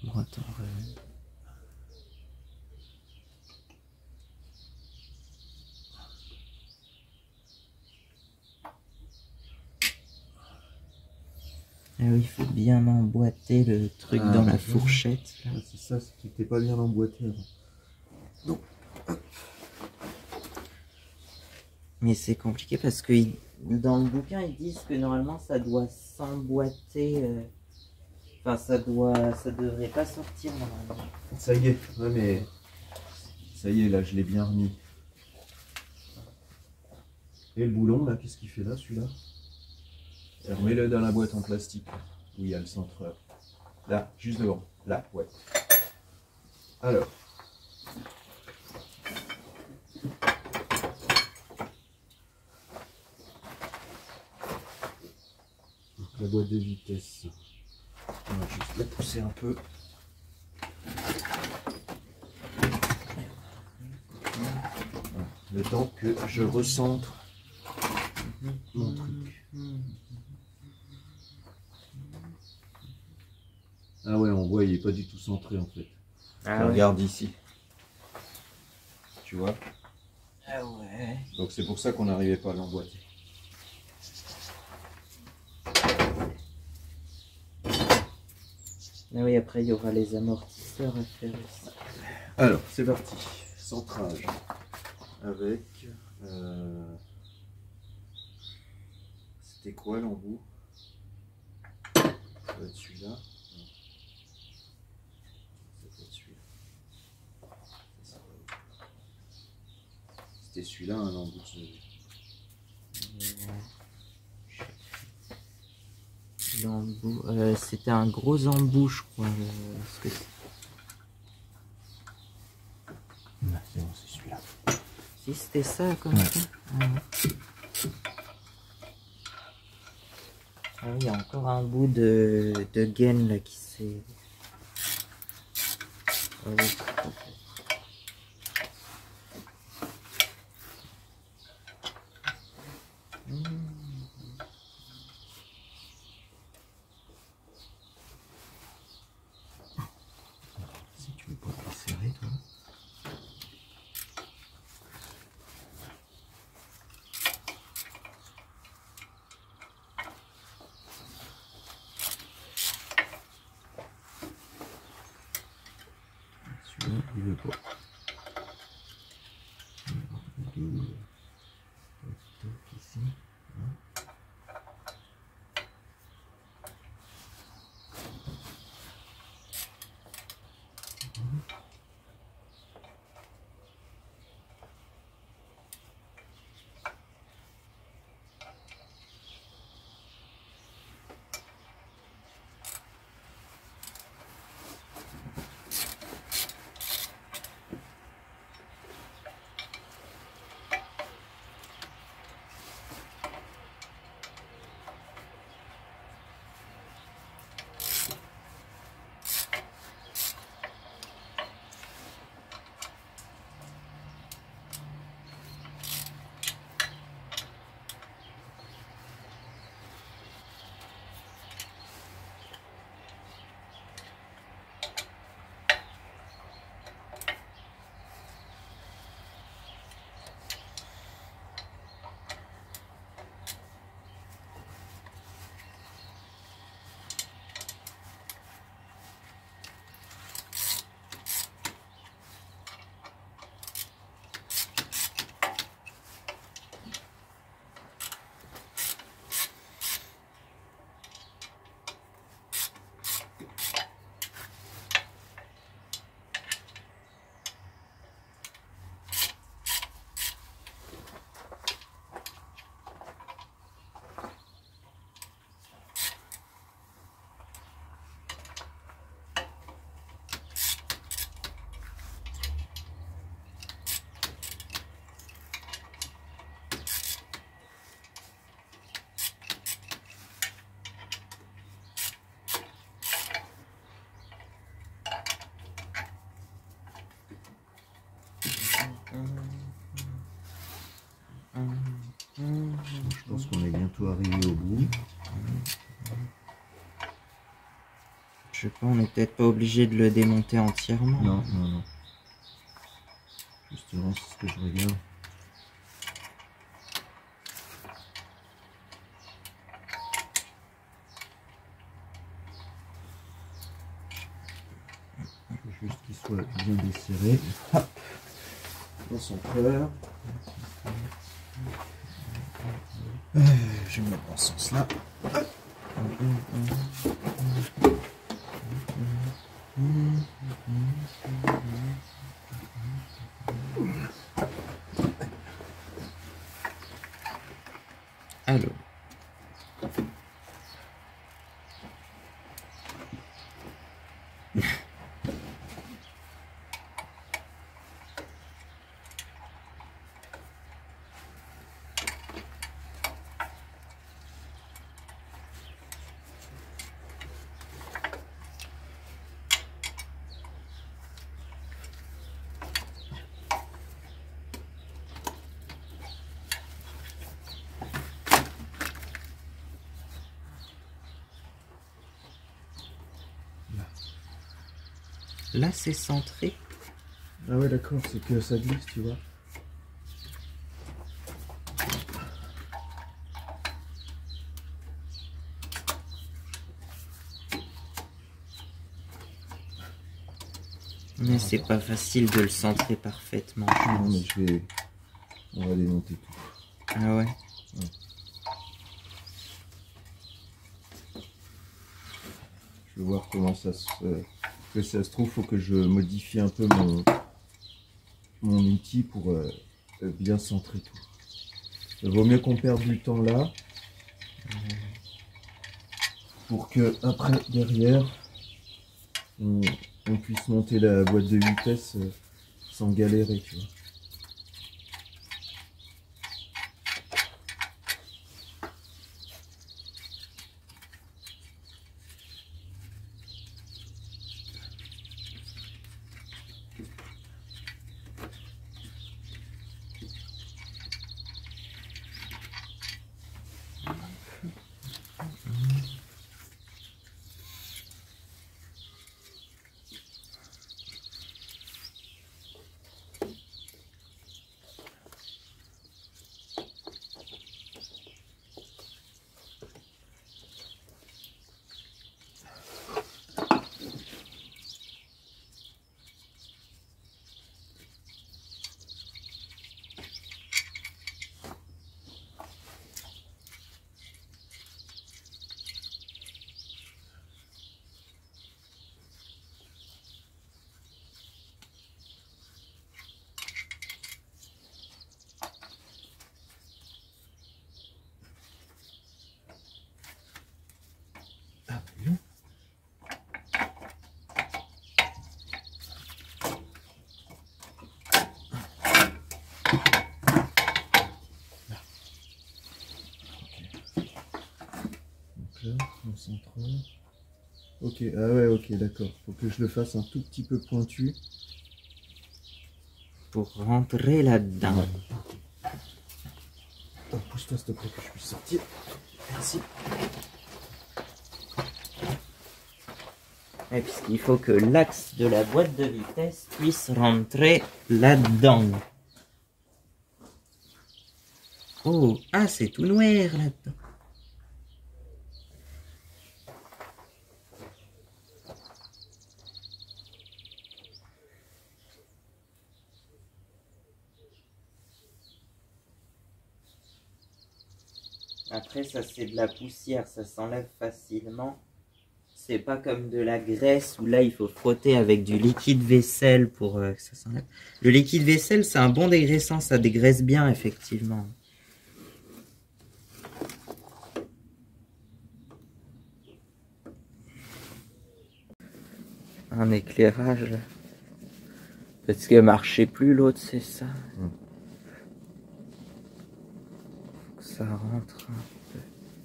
Droite en rêve. Ah oui, il faut bien emboîter le truc dans la fourchette. Ah, c'est ça, c'est qu'il n'était pas bien emboîté avant. Donc. Mais c'est compliqué parce que dans le bouquin, ils disent que normalement ça doit s'emboîter. Enfin, ça devrait pas sortir normalement. Ça y est, ouais, mais ça y est, là, je l'ai bien remis. Et le boulon, là, qu'est-ce qu'il fait là, celui-là? Remets-le dans la boîte en plastique, où il y a le centreur. Là, juste devant. Là, ouais. Alors. La boîte de vitesse. On va juste la pousser un peu. Le temps que je recentre mon truc. Ah ouais, on voit, il n'est pas du tout centré en fait. Ah regarde ici. Tu vois? Ah ouais. Donc c'est pour ça qu'on n'arrivait pas à l'emboîter. Ah oui, après il y aura les amortisseurs à faire aussi. Alors, c'est parti. Centrage. Avec... C'était quoi l'embout? Ça doit être celui-là. Non. Ça doit être celui-là. C'était celui-là, un embout de celui-là. C'était un gros embout, je crois. Non, c'est bon, c'est celui-là. Si c'était ça, comme ça. Ah, ouais. Ah oui, il y a encore un bout de gaine là qui s'est... Ah oui. Si tu veux pas te la serrer, toi. Celui-là, il veut pas. Ici. sais pas, on n'est peut-être pas obligé de le démonter entièrement. Non, non, non. Justement, c'est ce que je regarde. Faut juste qu'il soit bien desserré. Hop. Dans son cœur. Je vais me mettre dans ce sens-là. Alors. Là, c'est centré. Ah ouais, d'accord, c'est que ça glisse, tu vois. Mais c'est pas facile de le centrer parfaitement. Non, mais on va démonter tout. Ah ouais. Ouais. Je vais voir comment ça se... que ça se trouve, faut que je modifie un peu mon outil pour bien centrer tout. Il vaut mieux qu'on perde du temps là pour que après derrière on puisse monter la boîte de vitesse sans galérer, tu vois. Ok, ah ouais, ok, d'accord. Faut que je le fasse un tout petit peu pointu. Pour rentrer là-dedans. Ouais. Oh, pousse-toi s'il te plaît que je puisse sortir. Merci. Et puisqu'il faut que l'axe de la boîte de vitesse puisse rentrer là-dedans. Oh, ah, c'est tout noir là-dedans. Après, ça c'est de la poussière, ça s'enlève facilement. C'est pas comme de la graisse où là il faut frotter avec du liquide vaisselle pour que ça s'enlève. Le liquide vaisselle c'est un bon dégraissant, ça dégraisse bien effectivement. Un éclairage. Parce que marchait plus l'autre, c'est ça. Faut que ça rentre un peu.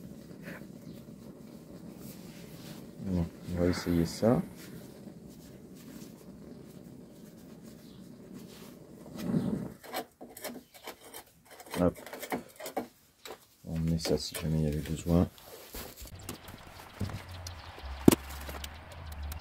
Bon, on va essayer ça. Hop. On met ça si jamais il y avait besoin.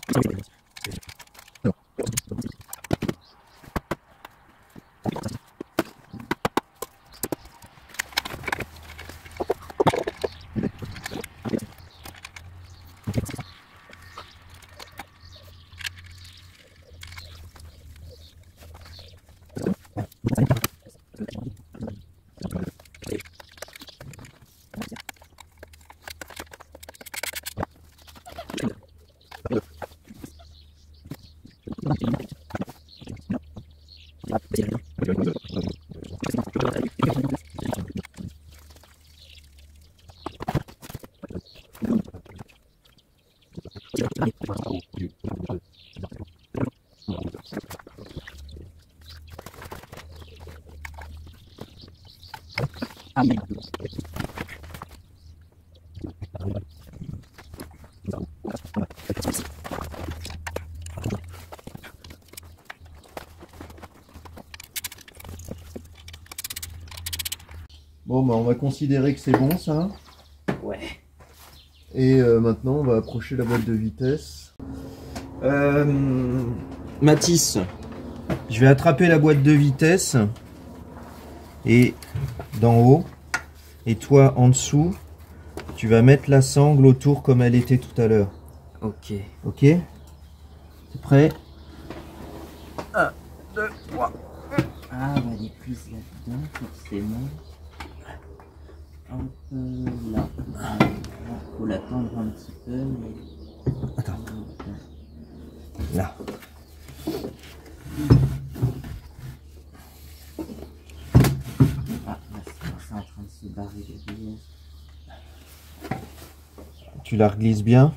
Bon, bah, on va considérer que c'est bon ça. Ouais. Et maintenant, on va approcher la boîte de vitesse. Mathis, je vais attraper la boîte de vitesse et d'en haut. Et toi, en dessous, tu vas mettre la sangle autour comme elle était tout à l'heure. Ok. Ok? T'es prêt? 1, 2, 3. Ah, on va aller plus là-dedans, forcément. Hop là. Faut l'attendre un petit peu, mais... Attends. Là. Ah, là, c'est en train de se barrer derrière. Tu la reglisses bien.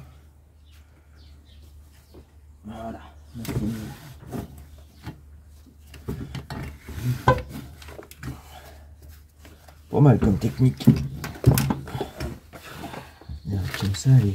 Voilà. Là, c'est mieux. Pas mal comme technique. Regarde, comme ça, allez.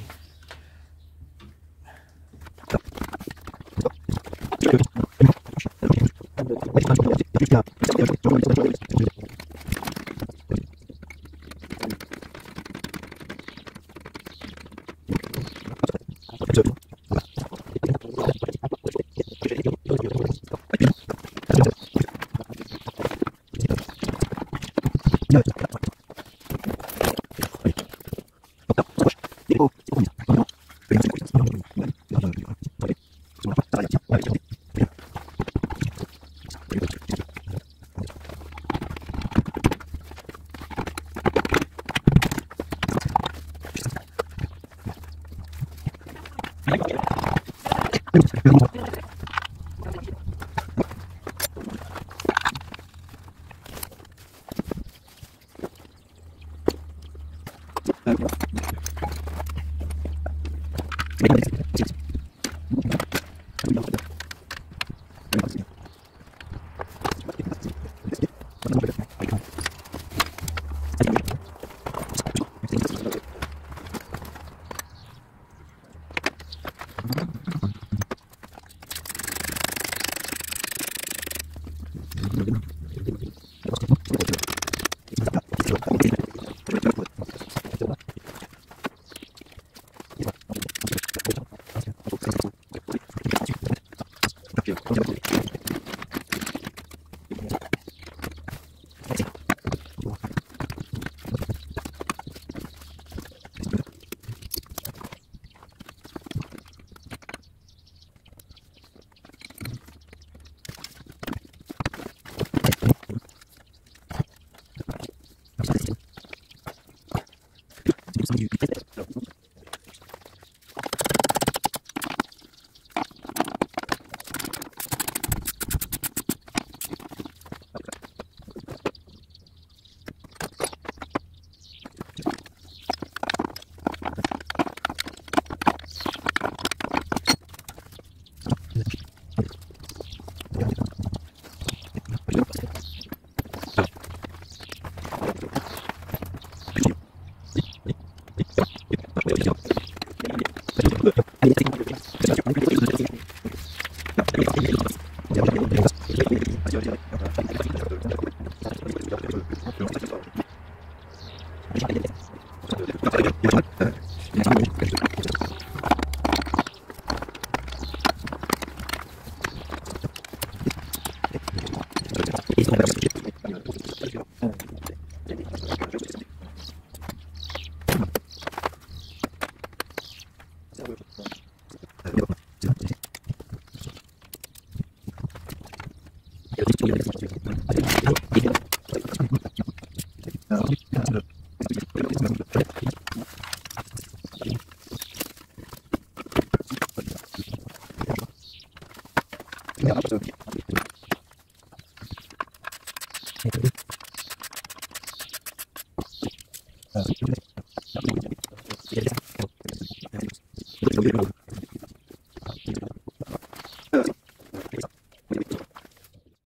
Thank you.